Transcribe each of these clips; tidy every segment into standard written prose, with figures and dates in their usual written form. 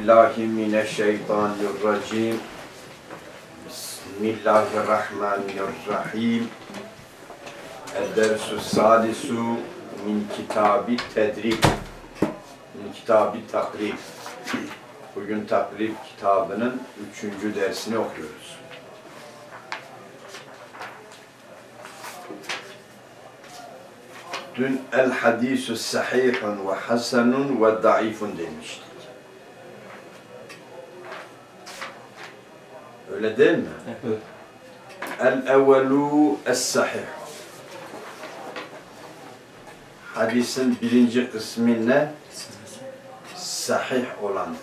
billahi mineşşeytanirracim. Bismillahirrahmanirrahim. El-dersus salisu min kitabi tedrib. Min kitabi takrib. Bugün takrib kitabının 3. dersini okuyoruz. Dün el-hadîsü sahihun ve hasenun ve daifun demiştik. Öyle değil mi? Evet. El-evvelu es-sahih. Hadisin birinci kısmı ne? Sahih olandır.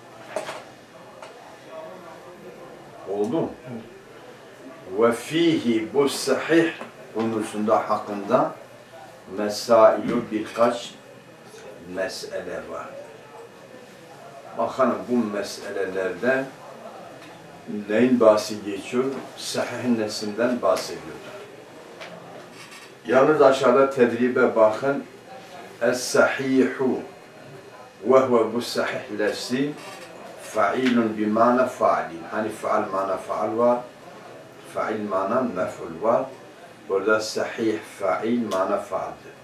Oldu mu? Evet. Ve fihi, bu sahih konusunda hakkında mesailu birkaç mesele var. Bakalım bu meselelerden neyin bahsi geçiyor? Sahih nesinden bahsediyorlar. Yalnız aşağıda tedribe bakın. Es-sahihu ve huve, bu sahih lefzi failun bimana fa'lin. Hani faal mana faal var, fail mana mef'ul var. Burada sahih fail mana fa'aldır.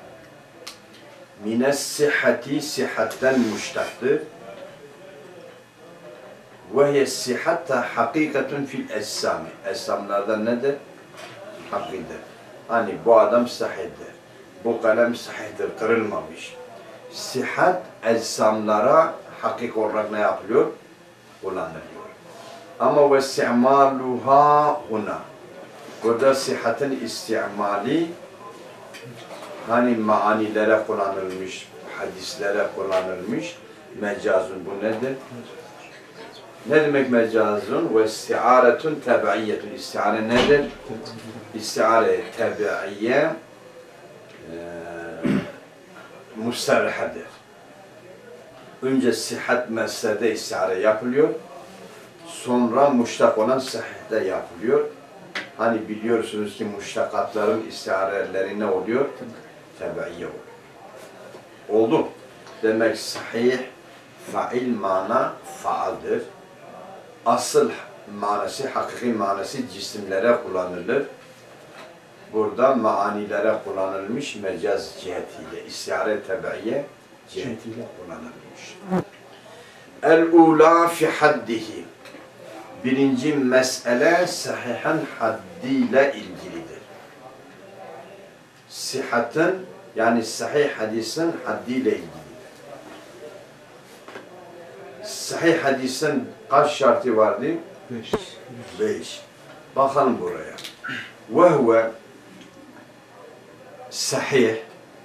Mines sihhati, sihatten müştaktır. Ve hiye sihatta hakikatun fil essami. Essamlarda nedir? Hakidir. Hani bu adam sahihdir. Bu kalem sahihdir, kırılmamış. Sihat essamlara hakik olarak ne yapılıyor? Kullanılıyor. Ama ve isti'maluha huna. Burada sihatin istimali hani manilere kullanılmış, hadislere kullanılmış. Mecazun bu nedir? Ne demek mecazun? Ve istiaretun tebi'iyyetun. İstiare nedir? İstiare tebi'iyye mustarrahadır. Önce sihat meslede istiare yapılıyor. Sonra muştak olan sahihde yapılıyor. Hani biliyorsunuz ki muştakatların istiareleri ne oluyor? Tebi'iyye oluyor. Oldu. Demek sahih, fail mana faaldir. Asıl manası, hakiki manası cisimlere kullanılır. Burada manilere kullanılmış mecaz cihetiyle, istiare tebi'iyye cihetiyle kullanılmış. El-ula fi haddihi. Birinci mesele sahihan haddiyle ilgilidir. Sihatın yani sahih hadisin haddiyle ilgilidir. Sahih hadisin kaç şartı vardı? 5. Bakalım buraya. Ve huve sahih.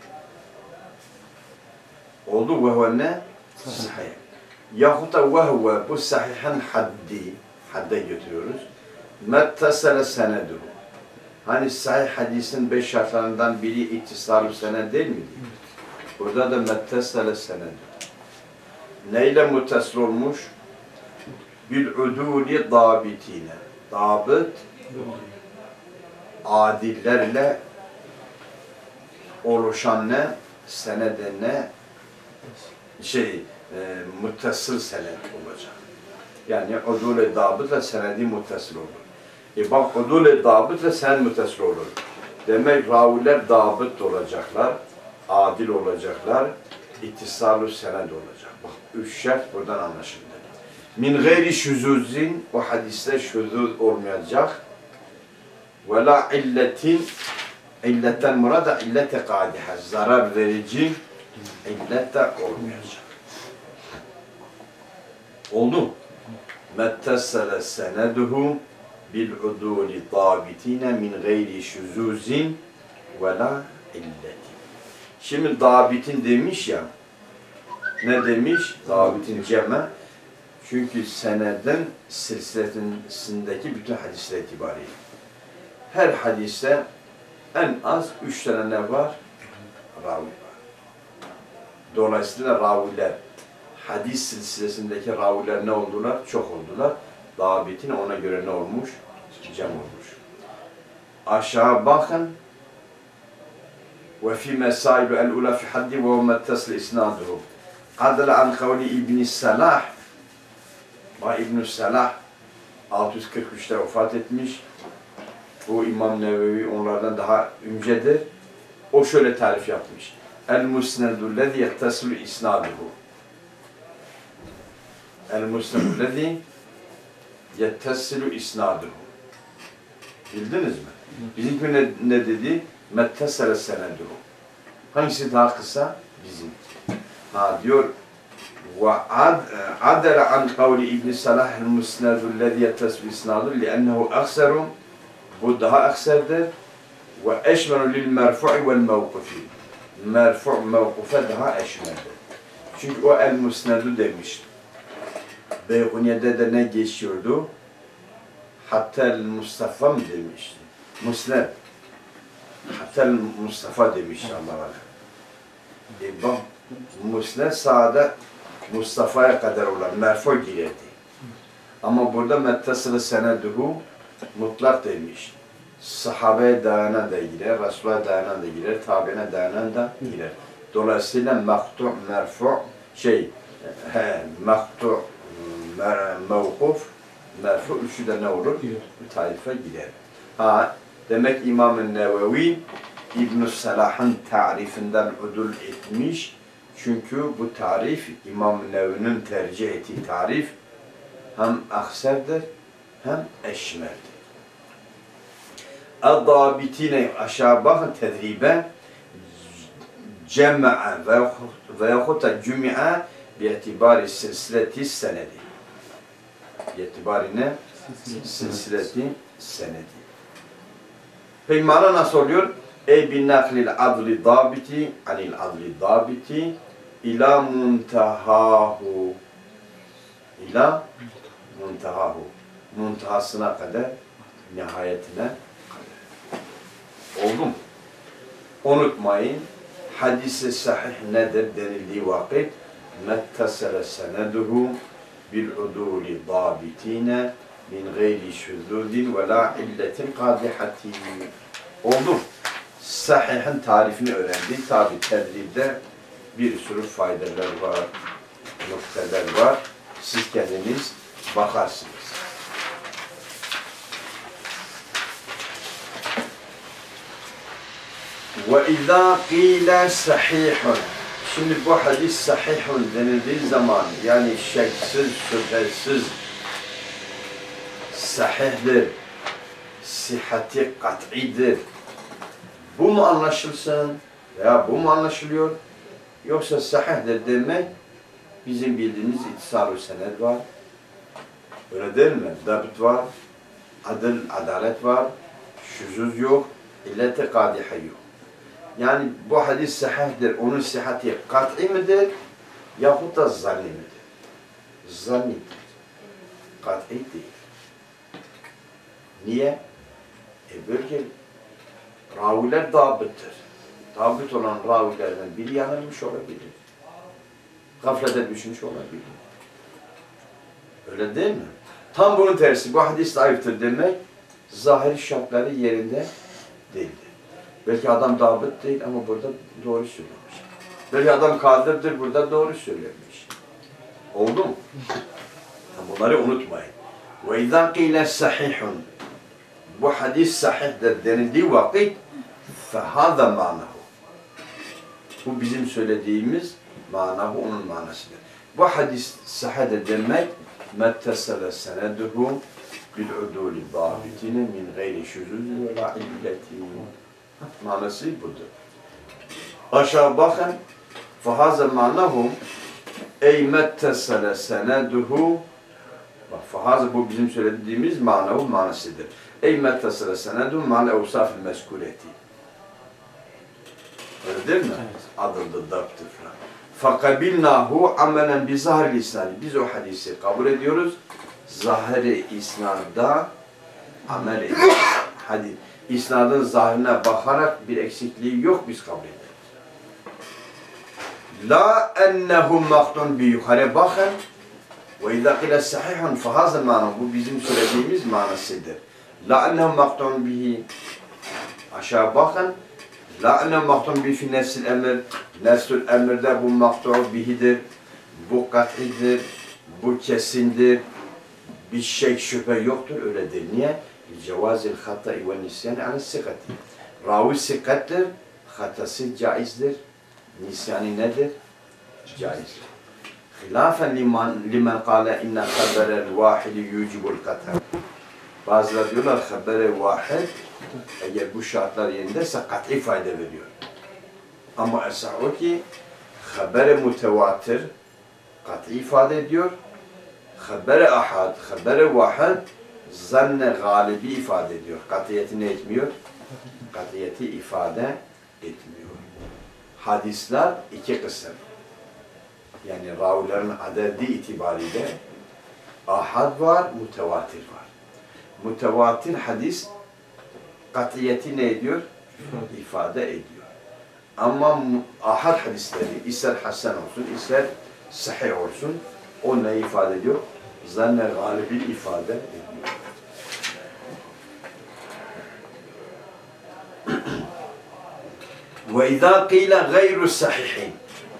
Oldu ve huve ne? Sahih. Yahut da ve huve, bu sahihan haddi, hadde götürüyoruz. Mettesele seneduhu. Hani sahih hadisin 5 şartlarından biri ittisal-ü sened değil miydi? Burada da mettesele seneduhu. Neyle muttasıl olmuş? Bil-udûli dâbitîne. Dâbit, adillerle oluşan ne? Senede ne? Muttasıl senet olacak. Yani udûl-i dâbitle senedi muttasıl olur. Bak udûl-i dâbitle sened muttasıl olur. Demek raviler dâbit olacaklar, adil olacaklar, ittisal-ü sened olacak. Bak 3 şart buradan anlaşıldı. Min gayri şuzuzin, o hadiste şuzuz olmayacak. Ve la illetin, illetten murada illete kadiha, zarar verici illette olmayacak. Oldu. Mettesele seneduhu bil udûli dâbitine min gayri şuzuzin ve la illetin. Şimdi dâbitin demiş ya, ne demiş? Dâbitin cemme. Çünkü senedin silsilesindeki bütün hadisler itibariyle. Her hadiste en az 3 tane ne var? Ravi var. Dolayısıyla raviler, hadis silsilesindeki raviler ne oldular? Çok oldular. Dâbitin ona göre ne olmuş? Cem olmuş. Aşağı bakın. Ve fi mesailu el-ula fi haddi ve mettasıl isnaduhu. Adla an kavli İbn-i Salah İbn-i Salah 643'te vefat etmiş. Bu İmam Nevevi onlardan daha öncedir. O şöyle tarif yapmış. El-musnedüllezî yettesilu isnaduhu. El-musnedüllezî yettesilu isnaduhu. Bildiniz mi? Bizimki ne dedi? Mettesele seneduhu. Hangisi daha kısa? Bizim. Diyor وعدل عن قول ابن صلاح المسند الذي يتصل بإسناده لأنه أخسر bu daha akserdir ve eşmenu lil merfu'i vel mevkufi. Merfu' mevkufe daha eşmerdir. Çünkü o el musnedu demiş. Beyhuniye'de de ne geçiyordu? Hatta el Mustafa mı demişti? Musned. Hatta el Mustafa demiş Allah-u Alem. Bak musned sağda Mustafa'ya kadar olan merfu' girerdi. Ama burada mettasılı seneduhu mutlak demiş. Sahabeye dayanan da girer, Resulullah'a dayanan da girer, tabiine dayanan da girer. Dolayısıyla maktu, merfu, maktu, mevkuf, merfu, üçü de ne olur? Bu tarife girer. Demek İmam-ı Nevevi İbn-i Salah'ın tarifinden udul etmiş. Çünkü bu tarif İmam-ı Nevevi'nin tercih ettiği tarif hem akserdir hem eşmerdir. Eddâbitine aşağı bakın tedribe cema'a ve yahut da cümi'a bi'itibari silsileti senedi. Bi'itibari ne? Silsileti senedi. Peki mana nasıl oluyor? Ey bin naklil adli dâbiti anil adli dâbiti ila muntahahu ila muntahahu muntahasına kadar nihayetine kadar. Oldu mu? Unutmayın, hadis-i sahih nedir denildiği vakit mettasele seneduhu bil uduli dabitine min gayri şüzudin ve la illetin kadihatin. Oldu mu? Sahih'in tarifini öğrendik. Tabi tedribde bir sürü faydalar var, noktalar var. Siz kendiniz bakarsınız. وَاِذَا قِيلَ سَحِيحٌ. Şimdi bu hadis sahihun denildiği zaman yani şeksiz, şüphesiz sahihdir, sihhati kat'idir. Bu mu anlaşılsın veya bu mu anlaşılıyor? Yoksa sahihdir demek bizim bildiğimiz ittisal-ü sened var. Öyle değil mi? Dabit var, adalet var, şuzuz yok, illet-i kadihe yok. Yani bu hadis sahihdir, onun sihhati kat'i midir yahut da zanni midir? Zannidir. Kat'i değil. Niye? Böyle raviler dabıttır. Dabıt olan ravilerden biri yanılmış olabilir. Gaflete düşmüş olabilir. Öyle değil mi? Tam bunun tersi. Bu hadis zayıftır demek zahiri şartları yerinde değildir. Belki adam dabıt değil ama burada doğru söylemiş. Belki adam kadirdir, burada doğru söylemiş. Oldu mu? Bunları unutmayın. وَاِذَا قِيلَ سَحِحٌ. Bu hadis sahihdir denildiği vakit فَهَذَا مَانَهُ. Bu bizim söylediğimiz manahu onun manasıdır. Bu hadis sahihdir demek مَتَّسَلَ سَنَدُهُ بِالْعُدُولِ ضَابِتِينَ مِنْ غَيْرِ شُذُوذٍ وَلَا عِلَّةٍ. Manası budur. Aşağı bakın. فَهَذَا مَانَهُ اَيْ مَتَّسَلَ سَنَدُهُ. Bak, فَهَذَا bu bizim söylediğimiz manahu manasıdır. اَيْ مَتَّسَلَ سَنَدُهُ مَعَ الْاَوْصَافِ الْمَسْكُولَةِ. Öyle değil mi? Evet. Adıldı, daptı falan. فَقَبِلْنَاهُ عَمَلًا بِزَهَرِ الْاِسْنَادِ. Biz o hadisi kabul ediyoruz. Zahiri isnadda amel ediyoruz. Hadi, isnadın zahirine bakarak bir eksikliği yok, biz kabul ederiz. La ennehu maktun bi yukarı bakın. Ve izâ qile sahihun fehâzâ mâna. Bu bizim söylediğimiz manasıdır. La ennehu maktun bihi. Aşağı bakın. La ennehu maktun bihi fi nefsil emir. Nefsül emirde bu maktu bihidir. Bu kat'idir. Bu kesindir. bir şey şüphe yoktur, öyle değil. Niye? Cevazil hata'i ve nisyani ala sikati. Ravi sikattir, hatası caizdir. Nisyani nedir? Caizdir. Hilafen limen kâle inne haberel vahidi yücibul katar. Bazıları diyorlar habere vahid eğer bu şartlar yerindeyse kat'i fayda veriyor. Ama esas o ki habere mutevatir kat'i ifade ediyor. Habere ahad, habere vahid zanne galibi ifade ediyor. Kat'iyeti ne etmiyor? Kat'iyeti ifade etmiyor. Hadisler iki kısım. Yani ravilerin adedi itibariyle ahad var, mutevatir var. Mutevatir hadis kat'iyeti ne ediyor? İfade ediyor. Ama ahad hadisleri ister hasen olsun, ister sahih olsun, o ne ifade ediyor? Zanne galibi ifade ediyor. Ve izâ qîle gayru sahihin.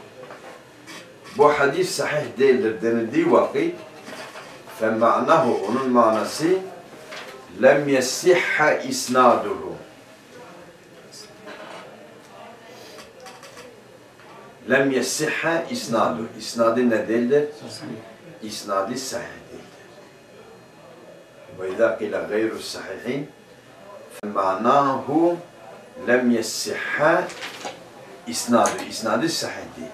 Bu hadis sahih değildir denildiği vakit فَمَعْنَهُ onun manası lem yesihha isnaduhu. Lem yesihha isnaduhu. İsnadı ne değildir? İsnadı sahih değildir. Ve izâ qîle gayru sahihin فَمَعْنَهُ lem yesihha isnaduhu. İsnadı sahih değil.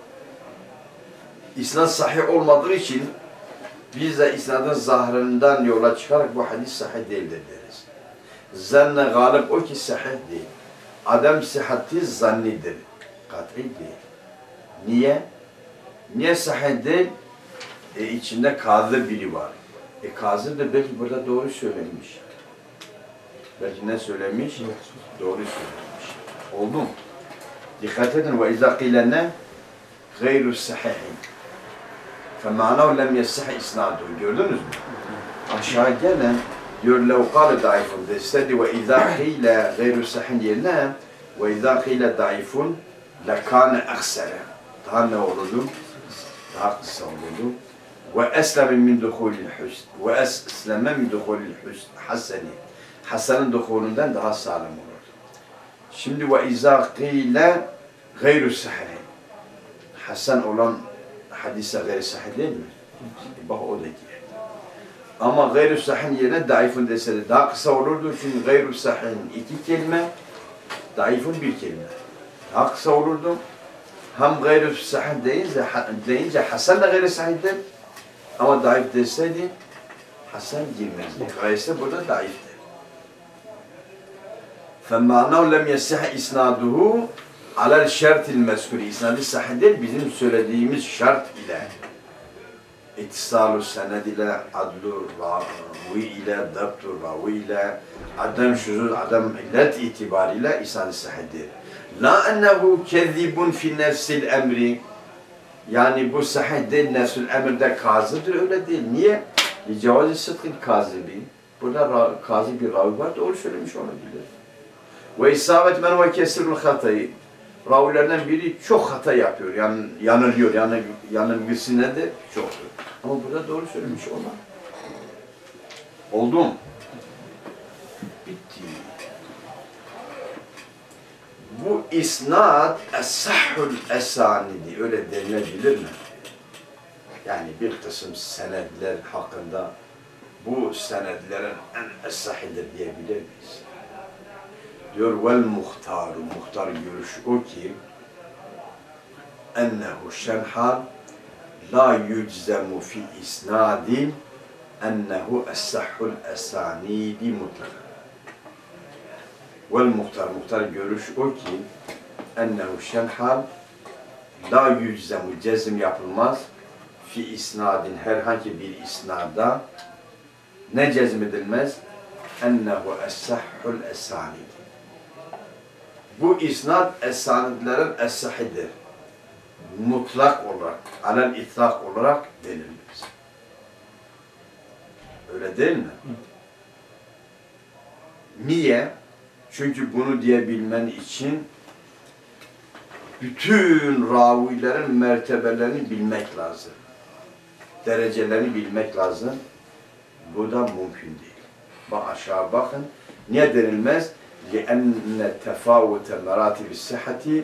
İsnad sahih olmadığı için biz de isnadın zahirinden yola çıkarak bu hadis sahih değildir deriz. Zanne galip o ki sahih değil. Adam sıhhati zannidir. Kat'i değil. Niye? Niye sahih değil? İçinde kazı biri var. Kazı da belki burada doğru söylemiş. Belki ne söylemiş? Doğru söylemiş. Oldu mu? Dikkat edin. Ve izâ qîle ne? Gayru sahihin. فَمَعْنَوْ لَمْ يَسِّحِ isnaduhu. Gördünüz mü? Aşağı gelen diyor لَوْ قَالَ دَعِفٌ deseydi وَاِذَا قِيلَ غَيْرُ سَحِنْ yerine وَاِذَا قِيلَ دَعِفٌ لَكَانَ اَخْسَرَ. Daha ne olurdu? Daha kısa olurdu. وَاَسْلَمِ مِنْ دُخُولِ الْحُسْنِ وَاَسْلَمَ مِنْ دُخُولِ الْحُسْنِ حَسَنِ. Hasan'ın dukhulundan daha sağlam olurdu. Şimdi وَاِذَا قِيلَ غَيْرُ سَحِنْ Hasan olan hadise gayri sahih değil mi? Bak o da diyor. Ama gayri sahih yerine daifun deseydi daha kısa olurdu çünkü gayri sahih iki kelime, daifun bir kelime. Daha kısa olurdu. Hem gayri sahih deyince hasan da gayri sahihdir. Ama daif deseydi hasan girmezdi. Gayse burada daiftir. فَمَعْنَوْ لَمْ يَسِحَ isnaduhu alel şertil meskuri. İsnad-ı sahih değil, bizim söylediğimiz şart ile ittisalu sened ile adlu ravi ile dabtu ravi ile adam şuzuz adam illet itibariyle isnad-ı sahihdir. La ennehu kezzibun fi nefsil emri. Yani bu sahih değil, nefsul emirde kazıdır, öyle değil. Niye? Cevaz-ı sıdkın kazibi. Burada kazi bir ravi var, doğru söylemiş olabilir. Ve isabet men ve kesirul hatayı. Ravilerden biri çok hata yapıyor, yani yanılıyor, yani yanılgısı nedir? Çoktur. Ama burada doğru söylemiş olmaz. Oldu mu? Bitti. Bu isnad es-sahhul esanidi, öyle denilebilir mi? Yani bir kısım senedler hakkında bu senedlerin en es-sahidir diyebilir miyiz? Diyor vel muhtaru, muhtar görüş o ki ennehu şerhal la yüczemu fi isnadin ennehu es-sahhul esanidi mutlaka. Vel muhtar, muhtar görüş o ki ennehu şerhal la yüczemu, cezim yapılmaz fi isnadin, herhangi bir isnada ne cezmedilmez? Ennehu es-sahhul esanidi. Bu isnad es-sanidlerin es-sahidir. Mutlak olarak, alel itlak olarak denilmez. Öyle değil mi? Niye? Çünkü bunu diyebilmen için bütün ravilerin mertebelerini bilmek lazım. Derecelerini bilmek lazım. Bu da mümkün değil. Bak aşağı bakın. Niye denilmez? لِأَنَّ تَفَاوُتَ مَرَاتِبِ الصِّحَّةِ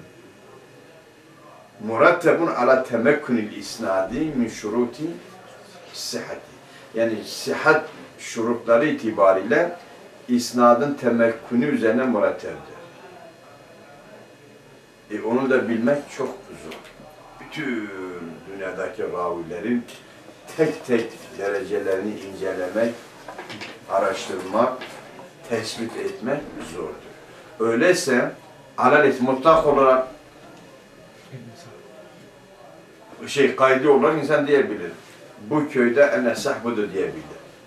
murattabun ala temekkunil isnadi min şuruti sıhhati. Yani sıhhat şurutları itibariyle isnadın temekkünü üzerine murattebdir. Onu da bilmek çok zor. Bütün dünyadaki ravilerin tek tek derecelerini incelemek, araştırmak, tespit etmek zordur. Öyleyse alalet mutlak olarak kaydı olarak insan diyebilir. Bu köyde en esah budur diyebilir.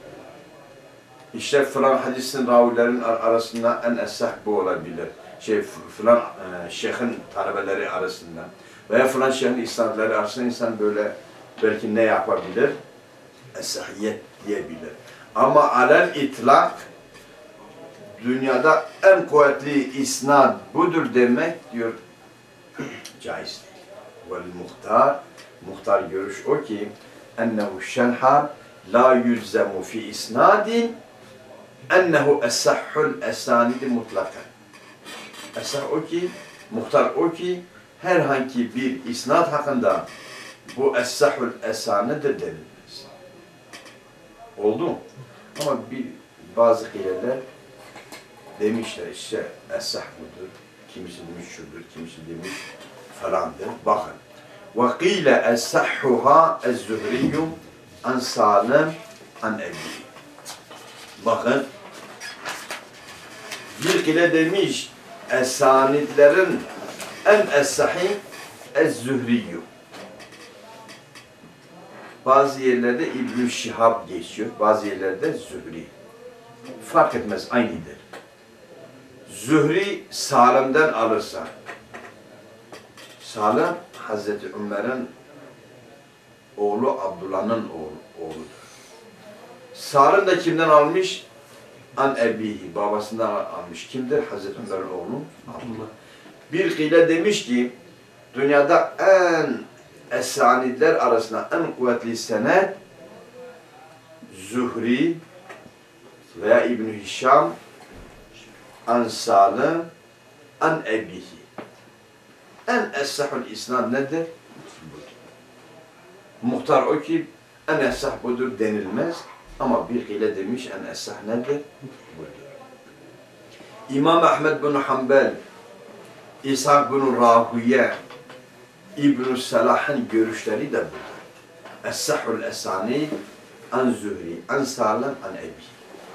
İşte falan hadisin ravilerin arasında en esah bu olabilir. Falan şeyhin talebeleri arasında veya falan şeyhin isnadları arasında insan böyle belki ne yapabilir? Esahiyet diyebilir. Ama alel itlak dünyada en kuvvetli isnad budur demek diyor caiz değil. Vel muhtar görüş o ki ennehu şenhar la yüzemu fi isnadin ennehu esahhul esanidi mutlakan. Esah o ki, muhtar o ki herhangi bir isnad hakkında bu esahhul esanidir denilmez. Oldu mu? Ama bazı hileler demişler işte esah budur, kimisi demiş şudur, kimisi demiş falandır. Bakın. وَقِيلَ اَسَّحُّهَا اَزْزُهْرِيُّ an Salim an Ebi. Bakın, bir kile demiş, esanidlerin en es-sahih ez-Zühriyyü. Bazı yerlerde İbn-i Şihab geçiyor, bazı yerlerde Zühri. Fark etmez, aynıdır. Zühri Salim'den alırsa, Salim Hazreti Ömer'in oğlu Abdullah'ın oğludur. Salim de kimden almış? An Ebihi, babasından almış. Kimdir? Hazreti Ömer'in oğlu Abdullah. Bir kile demiş ki, dünyada en esanidler arasında en kuvvetli senet Zühri veya İbn-i Hişam an Salim an Ebihi. En es-sahhul isnad nedir? Muhtar o ki en es-sah budur denilmez ama bir kile demiş en es-sah nedir? Budur. İmam Ahmed bin Hanbel, İshak bin Rahuye, İbn-i Salah'ın görüşleri de budur. Es-sahhul esani an Zühri, an Salim, an Ebi.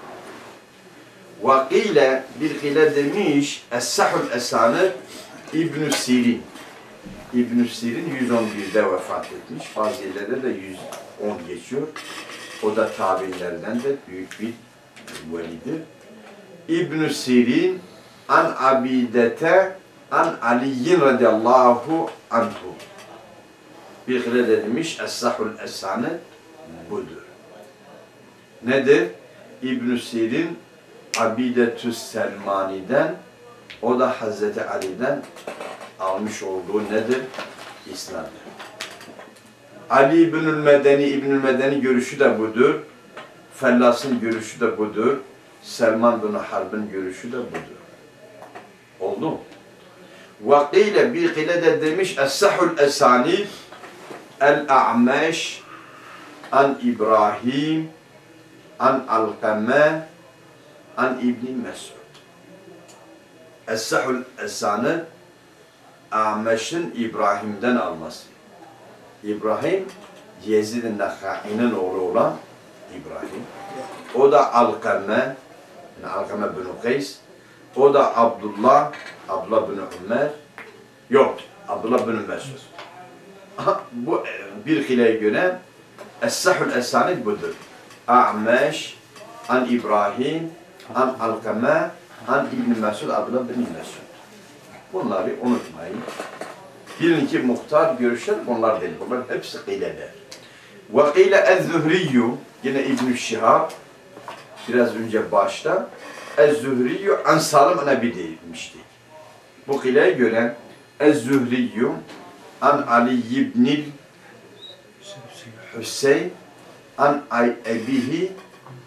Ve kile bir kile demiş es-sahhul esani İbn-i Sirin. İbn-i Sirin 111'de vefat etmiş. Bazı yerlerde de 110 geçiyor. O da tabi'inlerden de büyük bir velidir. İbn-i Sirin an Abidete an Aliyin radiyallahu anhu. Bir kere de demiş Es-sahhul esani budur. Nedir? İbn-i Sirin Abidetü Selmani'den, o da Hazreti Ali'den almış olduğu nedir? İsnad'dır. Ali İbnül Medeni görüşü de budur. Fellas'ın görüşü de budur. Selman bin Harb'ın görüşü de budur. Oldu mu? Vakile bir kile de demiş Es-sahhul esanid El-A'meş an İbrahim an Alkame an İbn Mesud. Es-sahhul esanid A'meş'in İbrahim'den alması. İbrahim, Yezid-i Nekhai'nin oğlu olan İbrahim. O da Alkame, yani Alkame bin Kays. O da Abdullah bin Ömer. Yok, Abdullah bin Mesud. Bu bir hileye göre Es-sahhul esanid budur. A'meş an İbrahim an Alkame an İbn Mesud, Abdullah bin Mesud. Bunları unutmayın. Bilin ki muhtar görüşler bunlar değil. Bunlar hepsi kıyleler. Ve kıyle ez-Zühriyyü, yine İbn-i Şihab, biraz önce başta ez-Zühriyyü an Salim an Ebi demiştik. Bu kıyleye göre ez-Zühriyyü an Ali ibnil Hüseyin an Ebihi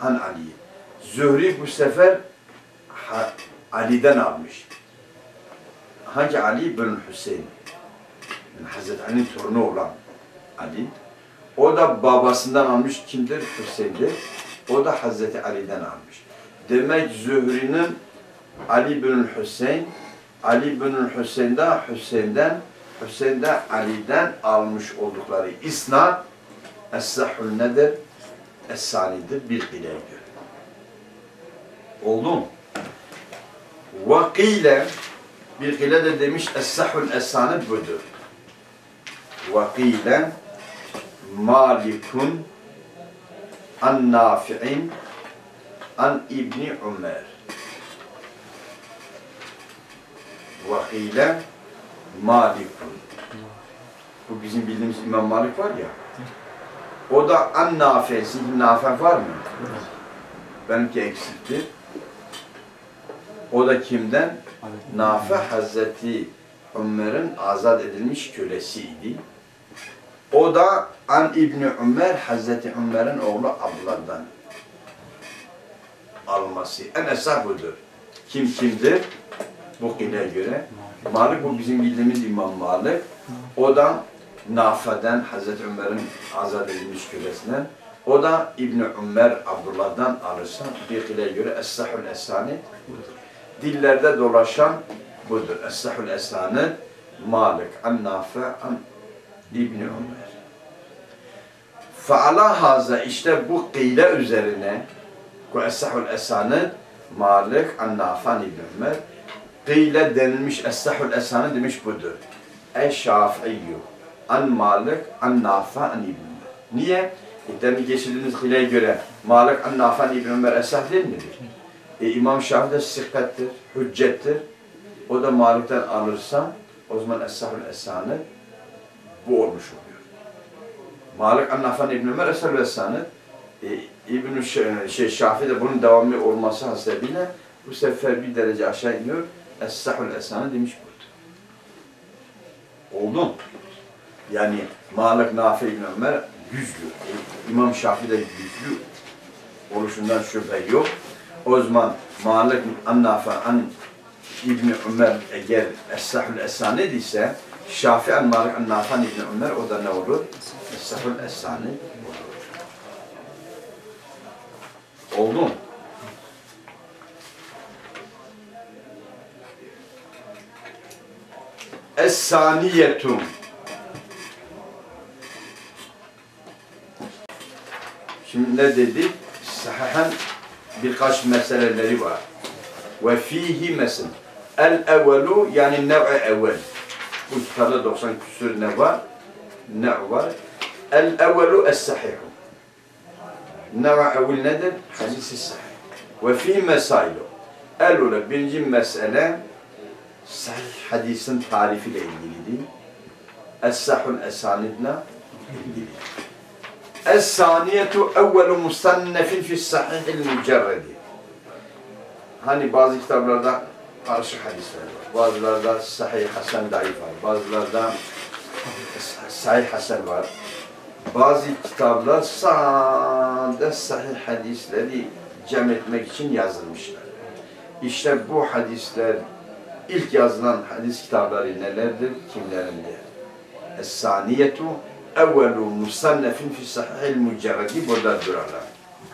an Ali. Zühri bu sefer Ali'den almış. Hangi Ali? bin Hüseyin. Yani Hazreti Ali'nin torunu olan Ali. O da babasından almış. Kimdir? Hüseyin'dir. O da Hazreti Ali'den almış. Demek Zühri'nin Ali bin Hüseyin, Ali bin Hüseyin'den, Hüseyin de Ali'den almış oldukları isnad Es-Sahhul nedir? Es-Sani'dir bir kıleye göre. Oldu mu? Vakile bir kıle de demiş Es-Sahhul Es-Sani budur. Vakile Malikun an Nafi'in an İbni Ömer. Vakile Malikun. Bu bizim bildiğimiz İmam Malik var ya. O da an Nafi. Sizin Nafi var mı? Benimki eksiktir. O da kimden? Nafi Hazreti Ömer'in azat edilmiş kölesiydi. O da an İbni Ömer, Hazreti Ömer'in oğlu Abdullah'dan alması. En esas budur. Kimdir? Bu kıleye göre. Malik, bu bizim bildiğimiz İmam Malik. O da Nafi'den, Hazreti Ömer'in azat edilmiş kölesinden. O da İbni Ömer, Abdullah'dan alırsa bir kıleye göre Es-Sahhul Es-Sani budur. Dillerde dolaşan budur. Es-Sahhul Es-Sani Malik, an Nafi, an İbni Ömer. Feala haza, işte bu kıyle üzerine bu Es-Sahhul Es-Sani Malik, an Nafi, an İbni Ömer kıyle denilmiş Es-Sahhul Es-Sani demiş budur. Eş-Şafi'yyü an Malik, an Nafi, an İbni Ömer. Niye? Demin geçirdiğiniz kıleye göre Malik, an Nafi, an İbni Ömer Es-Sah değil midir? İmam Şafii de sıkkattir, hüccettir. O da Malik'ten alırsa o zaman Es-Sahhul Es-Sani bu olmuş oluyor. Malik an Nafi, an İbni Ömer Es-Sahhul Es-Sani Şafii de bunun devamlı olması hasebiyle bu sefer bir derece aşağı iniyor. Es-Sahhul Es-Sani demiş burada. Oldu mu? Yani Malik, Nafi, İbni Ömer güçlü. İmam Şafii de güçlü oluşundan şüphe yok. O zaman Malik an Nafi, an İbni Ömer eğer Es-Sahhul Es-Sani ise Şafii an Malik an Nafi, an İbni Ömer o da ne olur? Es-Sahhul Es-Sani olur. Oldu mu? Es-Saniyetun. Şimdi ne dedik? Sahihen birkaç meseleleri var. Ve fihi mesel. El-evvelu yani nev'i evvel. Bu kitabda 90 küsur ne var? Ne var? El-evvelu es-sahihu. Nev'i evvel nedir? Hadis-i sahih. Ve fihi mesailu. El-ula birinci mesele sahih hadisin tarifiyle ilgilidir. Es-sahhul Es-Sanid'le ilgili. Es-Saniyetu evvelu musannefin fi's-sahihil mücerredi. Hani bazı kitaplarda karışık hadisler var. Bazılarda sahih hasen daif var. Bazılarda sahih hasen var. Bazı kitaplar sade sahih hadisleri cem etmek için yazılmışlar. İşte bu hadisler ilk yazılan hadis kitapları nelerdir? Kimlerindir? Es-Saniyetu evvelu musannefin fi's-sahihil mücerredi burada durarlar.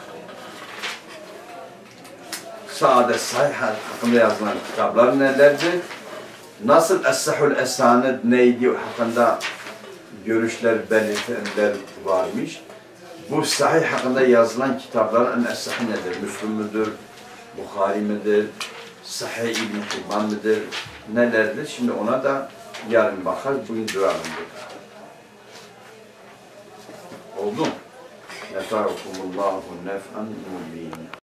Sade sahih hakkında yazılan kitaplar nelerdir? Nasıl Es-Sahhul Es-Sanid neydi hakkında görüşler, belirtiler varmış. Bu sahih hakkında yazılan kitapların en es-sahih nedir? Müslüm müdür? Bukhari midir? Sahih İbn Hibban mıdır? Nelerdir? Şimdi ona da yarın bakarız. Bugün duralım burada. Oldu mu? Nefa'ukumullahu nef'an mubin.